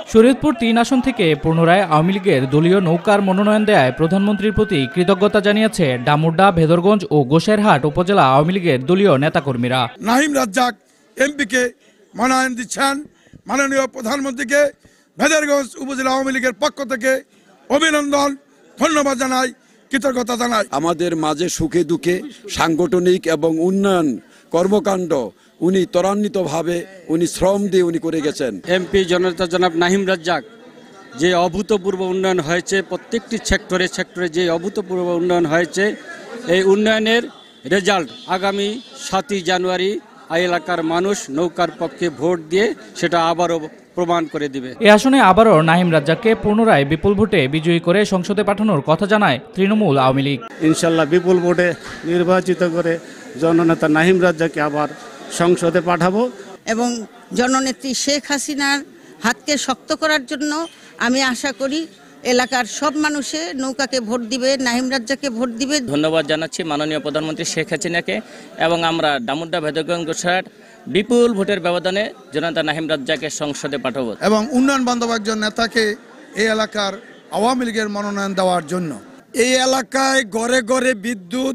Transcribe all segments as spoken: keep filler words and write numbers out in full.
শরীয়তপুর তিন আসন থেকে পুনরায় আওয়ামী লীগের দলীয় নৌকার মনোনয়ন দেয়ায় প্রধানমন্ত্রীর প্রতি কৃতজ্ঞতা জানিয়েছে ডামুড্ডা, ভেদরগঞ্জ ও গোসাইরহাট উপজেলা আওয়ামী লীগের দলীয় নেতাকর্মীরা। নাহিম রাজ্জাক এমপিকে মনোনয়ন দিচ্ছেন, মাননীয় প্রধানমন্ত্রীকে ভেদরগঞ্জ উপজেলা আওয়ামী লীগের পক্ষ থেকে অভিনন্দন, ধন্যবাদ জানাই, কৃতজ্ঞতা জানাই। আমাদের মাঝে সুখে দুঃখে সাংগঠনিক এবং উন্নয়ন কর্মকাণ্ড উনি ত্বরান্বিতভাবে উনি শ্রম দিয়ে উনি করে গেছেন। এমপি জনতা জনাব নাহিম রাজ্জাক যে অভূতপূর্ব উন্নয়ন হয়েছে, প্রত্যেকটি সেক্টরে সেক্টরে যে অভূতপূর্ব উন্নয়ন হয়েছে, এই উন্নয়নের রেজাল্ট আগামী সাতই জানুয়ারি এই এলাকার মানুষ নৌকার পক্ষে ভোট দিয়ে সেটা আবারও প্রমাণ করে দিবে। এই আসনে আবারও নাহিম রাজ্জাককে পুনরায় বিপুল ভোটে বিজয়ী করে সংসদে পাঠানোর কথা জানায় তৃণমূল আওয়ামী লীগ। ইনশাল্লাহ বিপুল ভোটে নির্বাচিত করে জননেতা নাহিম রাজ্জাককে আবার সংসদে পাঠাবো এবং জননেত্রী শেখ হাসিনার হাতকে শক্ত করার জন্য আমি আশা করি এলাকার সব মানুষে নৌকাকে ভোট দিবে, নাহিম রাজ্জাককে ভোট দিবে। ধন্যবাদ জানাচ্ছি মাননীয় প্রধানমন্ত্রী শেখ হাসিনাকে এবং আমরা ডামুড্ডা, ভেদরগঞ্জ, গোসাইরহাট বিপুল ভোটের ব্যবধানে জনতা নাহিম রাজ্জাককে সংসদে পাঠাবো এবং উন্নয়ন বান্ধব একজন নেতাকে এই এলাকার আওয়ামী লীগের মনোনয়ন দেওয়ার জন্য। এই এলাকায় ঘরে ঘরে বিদ্যুৎ,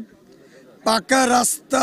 পাকা রাস্তা,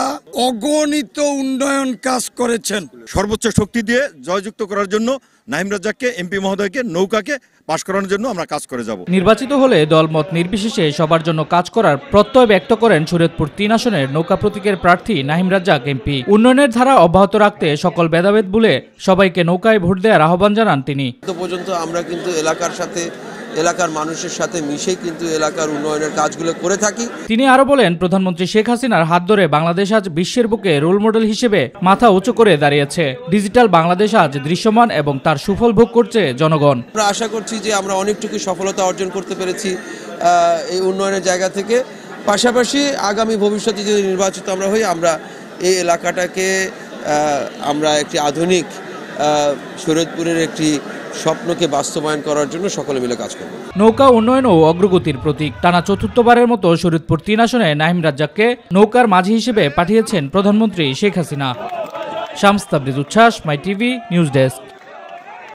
অগণিত উন্নয়ন কাজ করেছেন। সর্বোচ্চ শক্তি দিয়ে জয়যুক্ত করার জন্য নাহিম রাজ্জাককে, এমপি মহোদয়কে নৌকাকে পাশ করানোর জন্য আমরা কাজ করে যাব। নির্বাচিত হলে দলমত নির্বিশেষে সবার জন্য কাজ করার প্রত্যয় ব্যক্ত করেন শরীয়তপুর তিন আসনের নৌকা প্রতীকের প্রার্থী নাহিম রাজ্জাক এমপি। উন্নয়নের ধারা অব্যাহত রাখতে সকল ভেদাভেদ ভুলে সবাইকে নৌকায় ভোট দেওয়ার আহ্বান জানান তিনি। পর্যন্ত আমরা কিন্তু এলাকার সাথে এলাকার মানুষের সাথে মিশে কিন্তু এলাকার উন্নয়নের কাজগুলো করে থাকি। তিনি আরো বলেন, প্রধানমন্ত্রী শেখ হাসিনার হাত ধরে বাংলাদেশ আজ বিশ্বের বুকে রোল মডেল হিসেবে মাথা উঁচু করে দাঁড়িয়েছে। ডিজিটাল বাংলাদেশ আজ দৃশ্যমান এবং তার সুফল ভোগ করছে জনগণ। আমরা আশা করছি যে আমরা অনেকটুকু সফলতা অর্জন করতে পেরেছি এই উন্নয়নের জায়গা থেকে। পাশাপাশি আগামী ভবিষ্যতে যদি নির্বাচিত আমরা হই, আমরা এই এলাকাটাকে আমরা একটি আধুনিক শরীয়তপুরের একটি স্বপ্নকে বাস্তবায়ন করার জন্য সকলে মিলে কাজ করব। নৌকা উন্নয়ন ও অগ্রগতির প্রতীক। টানা চতুর্থবারের মতো শরীয়তপুর তিন আসনে নাহিম রাজ্জাককে নৌকার মাঝি হিসেবে পাঠিয়েছেন প্রধানমন্ত্রী শেখ হাসিনা। শামস তাবরিজ উচ্ছ্বাস, মাই টিভি নিউজ ডেস্ক।